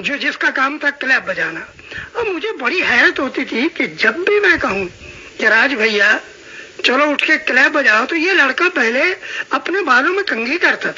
जो जिसका काम था क्लैप बजाना। अब मुझे बड़ी हैरत होती थी कि जब भी मैं कहूँ कि राज भैया चलो उठ के क्लैप बजाओ, तो ये लड़का पहले अपने बालों में कंघी करता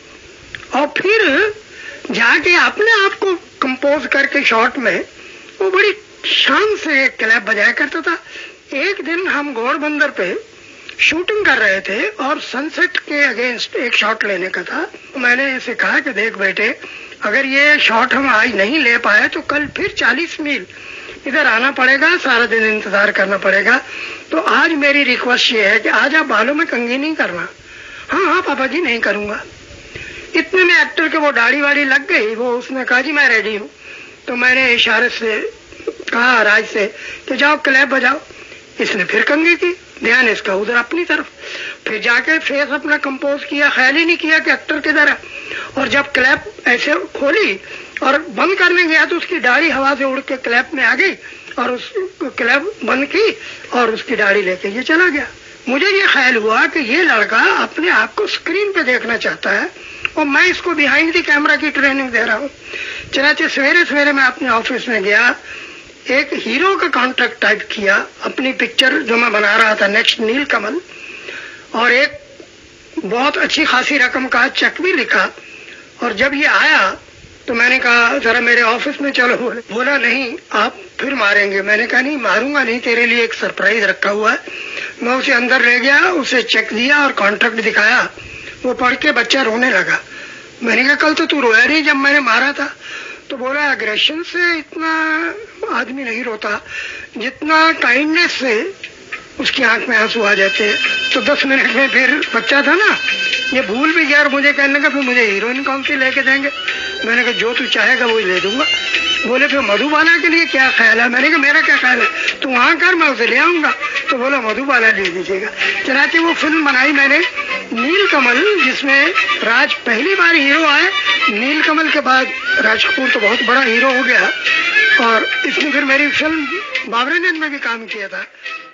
था और फिर जाके अपने आप को कंपोज करके शॉर्ट में वो बड़ी शान से क्लैप बजाया करता था। एक दिन हम घोड़बंदर पे शूटिंग कर रहे थे और सनसेट के अगेंस्ट एक शॉट लेने का था। मैंने इसे कहा कि देख बेटे, अगर ये शॉट हम आज नहीं ले पाए तो कल फिर 40 मील इधर आना पड़ेगा, सारा दिन इंतजार करना पड़ेगा। तो आज मेरी रिक्वेस्ट ये है कि आज आप बालों में कंघी नहीं करना। हाँ हाँ पापा जी, नहीं करूंगा। इतने में एक्टर के वो दाढ़ी वाड़ी लग गई, वो उसने कहा जी मैं रेडी हूँ। तो मैंने इशारे से कहा राज से कि जाओ क्लैप बजाओ। इसने फिर कंघी की, ध्यान इसका उधर अपनी तरफ। फिर जाके फेस अपना कंपोज किया, ख्याल ही नहीं किया कि एक्टर किधर है। और जब क्लैप ऐसे खोली और बंद करने गया तो उसकी दाढ़ी हवा से उड़ के क्लैप में आ गई और उस क्लैप बंद की और उसकी दाढ़ी लेके ये चला गया। मुझे ये ख्याल हुआ कि ये लड़का अपने आप को स्क्रीन पे देखना चाहता है और मैं इसको बिहाइंड द कैमरा की ट्रेनिंग दे रहा हूँ। चनाचे सवेरे सवेरे मैं अपने ऑफिस में गया, एक हीरो का कॉन्ट्रैक्ट टाइप किया अपनी पिक्चर जो मैं बना रहा था नेक्स्ट नीलकमल, और एक बहुत अच्छी खासी रकम का चेक भी लिखा। और जब ये आया तो मैंने कहा जरा मेरे ऑफिस में चलो। बोला नहीं आप फिर मारेंगे। मैंने कहा नहीं मारूंगा नहीं, तेरे लिए एक सरप्राइज रखा हुआ है। मैं उसे अंदर ले गया, उसे चेक दिया और कॉन्ट्रैक्ट दिखाया। वो पढ़ के बच्चा रोने लगा। मैंने कहा कल तो तू रोया नहीं जब मैंने मारा था। तो बोला एग्रेशन से इतना आदमी नहीं रोता जितना काइंडनेस से उसकी आंख में आंसू आ जाते हैं। तो 10 मिनट में फिर बच्चा था ना, ये भूल भी गया और मुझे कहने लगा फिर मुझे हीरोइन कौन सी लेके देंगे। मैंने कहा जो तू चाहेगा वही ले दूंगा। बोले फिर मधुबाला के लिए क्या ख्याल है। मैंने कहा मेरा क्या ख्याल है, तू वहां कर मैं उसे ले आऊंगा। तो बोला मधुबाला ले दीजिएगा। चनाचे वो फिल्म बनाई मैंने नीलकमल, जिसमें राज पहली बार हीरो आए। नीलकमल के बाद राज कपूर तो बहुत बड़ा हीरो हो गया और इसने फिर मेरी फिल्म बाबरानंद में भी काम किया था।